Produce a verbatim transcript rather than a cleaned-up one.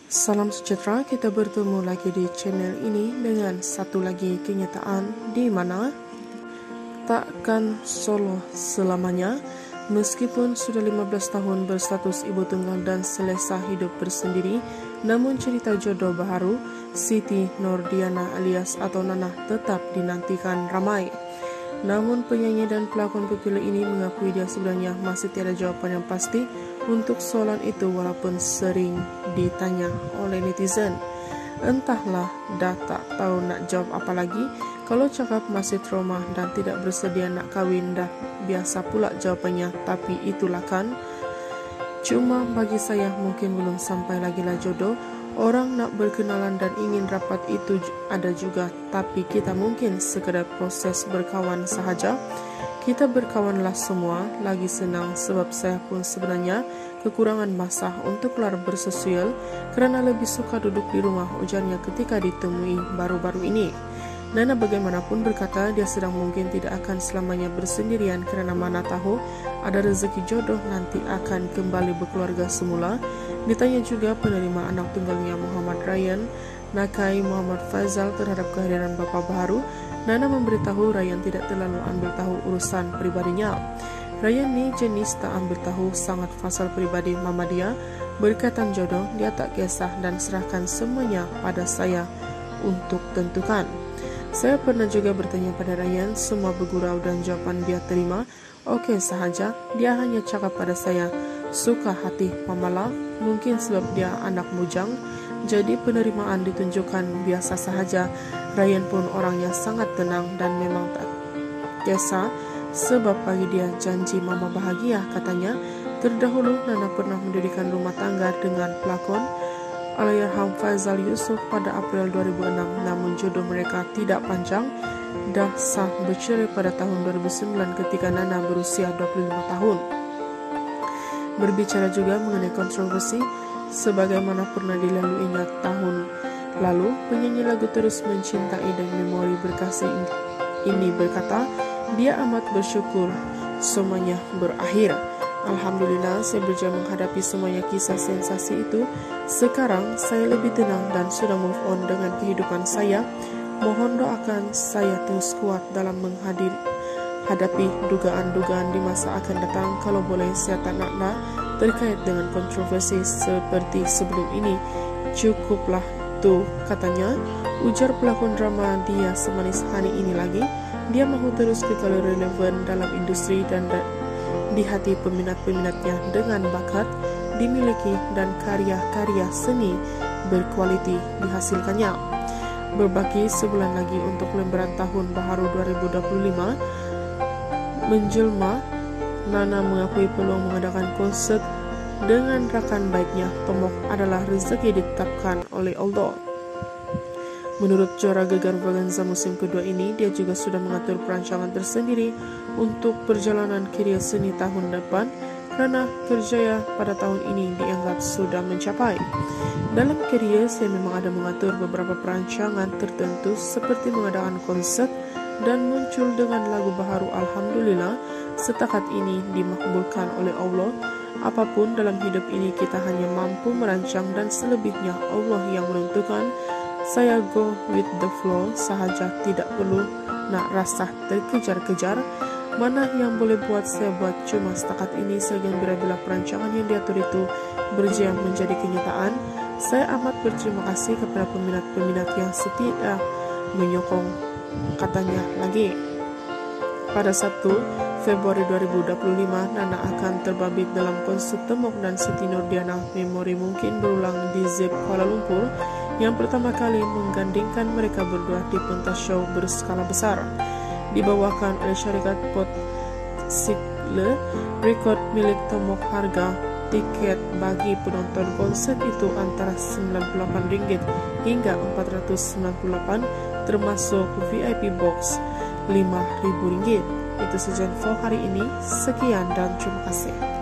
Salam sejahtera, kita bertemu lagi di channel ini dengan satu lagi kenyataan di mana takkan solo selamanya. Meskipun sudah lima belas tahun berstatus ibu tunggal dan selesa hidup bersendiri, namun cerita jodoh baru Siti Nurdiana alias atau Nanah tetap dinantikan ramai. Namun penyanyi dan pelakon populer ini mengakui dia sebenarnya masih tiada jawaban yang pasti untuk soalan itu walaupun sering ditanya oleh netizen. Entahlah, dah tak tahu nak jawab apa lagi. Kalau cakap masih trauma dan tidak bersedia nak kawin, dah biasa pula jawabannya. Tapi itulah kan. Cuma bagi saya mungkin belum sampai lagi lah jodoh. Orang nak berkenalan dan ingin rapat itu ada juga, tapi kita mungkin sekedar proses berkawan sahaja. Kita berkawanlah semua, lagi senang sebab saya pun sebenarnya kekurangan masa untuk keluar bersosial kerana lebih suka duduk di rumah, ujarnya ketika ditemui baru-baru ini. Nana bagaimanapun berkata dia sedang mungkin tidak akan selamanya bersendirian kerana mana tahu ada rezeki jodoh nanti akan kembali berkeluarga semula. Ditanya juga penerima anak tunggalnya Muhammad Ryan Nakai Muhammad Faizal terhadap kehadiran bapa baru, Nana memberitahu Ryan tidak terlalu ambil tahu urusan pribadinya. Ryan ni jenis tak ambil tahu sangat pasal pribadi mama dia. Berkaitan jodoh, dia tak kisah dan serahkan semuanya pada saya untuk tentukan. Saya pernah juga bertanya pada Ryan, semua bergurau dan jawapan dia terima okey sahaja. Dia hanya cakap pada saya, suka hati mamalah, mungkin sebab dia anak mujang, jadi penerimaan ditunjukkan biasa sahaja. Ryan pun orangnya sangat tenang dan memang tak kisah sebab bagi dia janji mama bahagia katanya. Terdahulu Nana pernah mendirikan rumah tangga dengan pelakon Allahyarham Faizal Yusuf pada April dua ribu enam, namun jodoh mereka tidak panjang. Dah sah bercerai pada tahun dua ribu sembilan ketika Nana berusia dua puluh lima tahun. Berbicara juga mengenai kontroversi sebagaimana pernah dilaluinya tahun lalu, penyanyi lagu Terus Mencintai dan Memori Berkasih ini berkata, dia amat bersyukur semuanya berakhir. Alhamdulillah, saya berjaya menghadapi semuanya kisah sensasi itu. Sekarang saya lebih tenang dan sudah move on dengan kehidupan saya. Mohon doakan saya terus kuat dalam menghadapi hadapi dugaan-dugaan di masa akan datang. Kalau boleh saya tak naklah terkait dengan kontroversi seperti sebelum ini. Cukuplah tuh katanya, ujar pelakon drama Dia Semanis Hani ini lagi. Dia mahu terus kekal relevan dalam industri dan di hati peminat-peminatnya dengan bakat dimiliki dan karya-karya seni berkualiti dihasilkannya. Berbaki sebulan lagi untuk lembaran tahun baharu dua ribu dua puluh lima menjelma, Nana mengakui peluang mengadakan konsert dengan rakan baiknya Tomok adalah rezeki ditetapkan oleh Allah. Menurut Jora Gegar Vaganza musim kedua ini, dia juga sudah mengatur perancangan tersendiri untuk perjalanan karya seni tahun depan kerana kerjaya pada tahun ini dianggap sudah mencapai. Dalam karya, saya memang ada mengatur beberapa perancangan tertentu seperti mengadakan konsert dan muncul dengan lagu baharu. Alhamdulillah, setakat ini dimakbulkan oleh Allah. Apapun dalam hidup ini kita hanya mampu merancang dan selebihnya Allah yang menentukan. Saya go with the flow sahaja, tidak perlu nak rasa terkejar-kejar. Mana yang boleh buat saya buat, cuma setakat ini saya gembira bila perancangan yang diatur itu berjaya menjadi kenyataan. Saya amat berterima kasih kepada peminat-peminat yang setia menyokong, katanya lagi. Pada Sabtu Februari dua ribu dua puluh lima, Nana akan terbabit dalam konsert Tomok dan Siti Nurdiana Memori mungkin berulang di Zep Kuala Lumpur, yang pertama kali menggandingkan mereka berdua di pentas show berskala besar. Dibawakan oleh syarikat Pot Sigle Record milik Tomok. Harga tiket bagi penonton konser itu antara sembilan puluh lapan ringgit hingga empat ratus sembilan puluh lapan, termasuk V I P box lima ribu ringgit. Itu saja info hari ini. Sekian dan terima kasih.